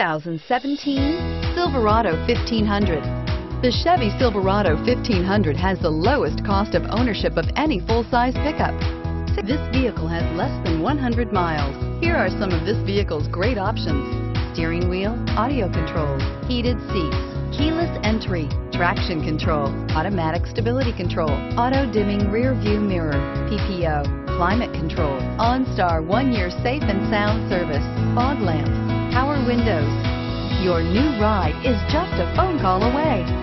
2017 Silverado 1500. The Chevy Silverado 1500 has the lowest cost of ownership of any full-size pickup. This vehicle has less than 100 miles. Here are some of this vehicle's great options: steering wheel audio controls, heated seats, keyless entry, traction control, automatic stability control, auto-dimming rear view mirror, PPO, climate control, OnStar 1-year safe and sound service, fog lamps, power windows. Your new ride is just a phone call away.